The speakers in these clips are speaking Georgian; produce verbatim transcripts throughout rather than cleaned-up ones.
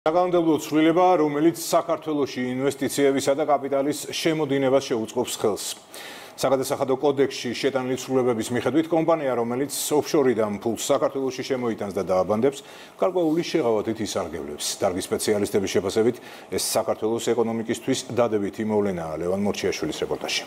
საკანონმდებლო ცვლილება, რომელიც საქართველოში ინვესტიციებისა და კაპიტალის შემოდინებას შეუწყობს ხელს. საგადასახადო კოდექსში შეტანილი ცვლილებების მიხედვით კომპანია, რომელიც ოფშორიდან ფულს საქართველოში შემოიტანს და დააბანდებს, გარკვეული შეღავათით ისარგებლებს. დარგის სპეციალისტების შეფასებით, ეს საქართველოს ეკონომიკისთვის დადებითი მოვლენაა. ლევან მორჩიაშვილის რეპორტაჟი.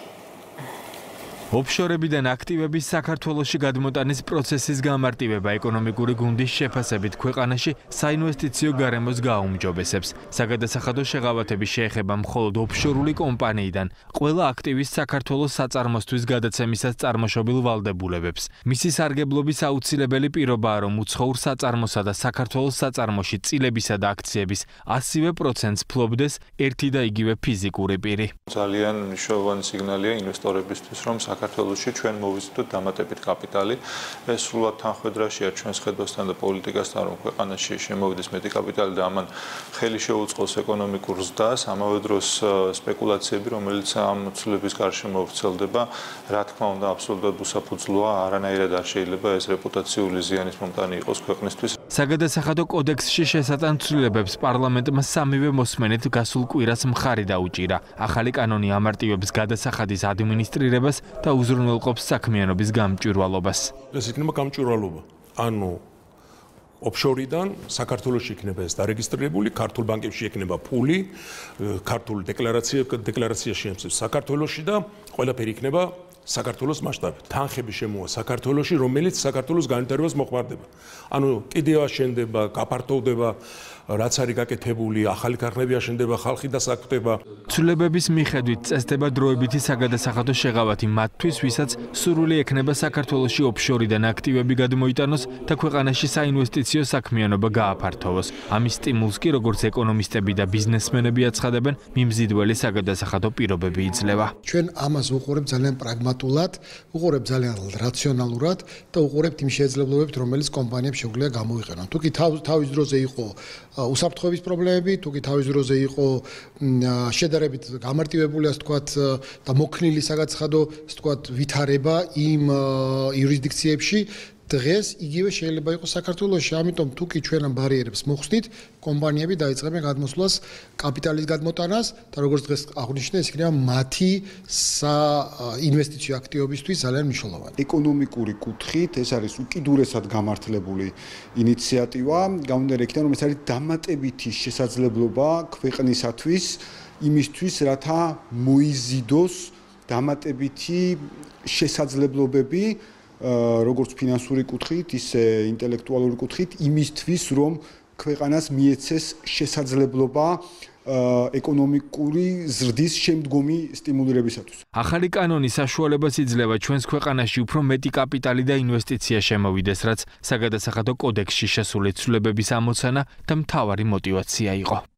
ოფშორებიდან აქტივების საქართველოში გადმოტანის პროცესის გამარტივება ეკონომიკური გუნდის შეფასებით ქვეყანაში საინვესტიციო გარემოს გააუმჯობესებს. საგადასახადო შეღავათები შეეხება მხოლოდ ოფშორული კომპანიიდან ყველა აქტივის საქართველოს საწარმოსთვის გადაცემისას წარმოშობილ ვალდებულებებს. მისი სარგებლობის აუცილებელი პირობაა, რომ უცხოურ საწარმოსა და საქართველოს საწარმოში წილებისა და აქციების ასივე პროცენტს ფლობდეს ერთი და იგივე ფიზიკური პირი. ძალიან მნიშვნელოვანი სიგნალია ინვესტორებისთვის, რომ საქართველოში ჩვენ მოვიზიდოთ დამატებით კაპიტალი. ეს სრულად თანხმედრაშია ჩვენს ხედვასთან და პოლიტიკასთან, რომ ქვეყანაში შემოვიდეს მეტი კაპიტალი და ამან ხელი შეუწყოს ეკონომიკურ ზრდას, ამავე დროს სპეკულაციები, რომელიც ამ ცვლილების გარშემო ვრცელდება, რა თქმა უნდა, აბსოლუტურად უსაფუძვლოა, არანაირად არ შეიძლება ეს რეპუტაციული ზიანის მომტანი იყოს ქვეყნისთვის. საგადასახადო კოდექსში შესატან ცვლილებებს პარლამენტმა სამივე მოსმენით გასულ კვირას მხარი დაუჭირა. ახალი კანონი ამარტივებს გადასახადის ადმინისტრირებას და უზრუნველყოფს საქმიანობის გამჭვირვალობას. ეს იქნება გამჭვირვალობა. ანუ ოფშორიდან საქართველოში იქნება ეს დარეგისტრირებული, ქართულ ბანკებში იქნება ფული, ქართულ დეკლარაცია დეკლარაცია შეემწევს საქართველოში და ყველაფერი იქნება საქართველოს მასშტაბით. თანხები შემოვა საქართველოში, რომელიც საქართველოს განვითარებას მოხმარდება. ანუ კიდევ აშენდება, გაფართოვდება, რაც არის გაკეთებული, ახალი ქარხნები აშენდება, ხალხი დასაქმდება. ცვლილებების მიხედვით წესდება დროებითი საგადასახადო შეღავათი მათთვის, ვისაც სურვილი ექნება საქართველოში ოფშორიდან აქტივები გადმოიტანოს და ქვეყანაში საინვესტიციო საქმიანობა გააფართოვოს. ამის სტიმულს კი, როგორც ეკონომისტები და ბიზნესმენები აცხადებენ, მიმზიდველი საგადასახადო პირობები იძლევა. ჩვენ ამას უყურებთ ძალიან პრაგმატულად, უყურებთ ძალიან რაციონალურად და უყურებთ იმ შესაძლებლობებს, რომელიც კომპანიებს შეუძლია გამოიყენონ. თუკი თავის დროზე იყო უსაფრთხოების პრობლემები, თუკი თავის დროზე იყო შედარებით გამარტივებული, ასე ვთქვათ, და მოქნილი საგადასახადო, ასე ვთქვათ, ვითარება იმ იურისდიქციებში, დღეს იგივე შეიძლება იყოს საქართველოში. ამიტომ თუკი ჩვენ ამ ბარიერებს მოხსნით, კომპანიები დაიწყებენ გადმოსვლას კაპიტალის გადმოტანას და როგორც დღეს აღნიშნე, ეს იქნება მათი საინვესტიციო აქტივობისთვის ძალიან მნიშვნელოვანი. ეკონომიკური კუთხით ეს არის უკიდურესად გამართლებული ინიციატივა, გამომდინარე იქიდან, რომ ეს არის დამატებითი შესაძლებლობა ქვეყნისათვის, იმისთვის, რათა მოიზიდოს დამატებითი შესაძლებლობები როგორც ფინანსური კუთხით, ისე ინტელექტუალური კუთხით, იმისთვის, რომ ქვეყანას მიეცეს შესაძლებლობა ეკონომიკური ზრდის შემდგომი სტიმულირებისათვის. ახალი კანონი საშუალებას იძლევა ჩვენს ქვეყანაში უფრო მეტი კაპიტალი და ინვესტიცია შემოვიდეს, რაც საგადასახადო კოდექსში შესული ცვლილებების ამოცანა და მთავარი мотивация იყო.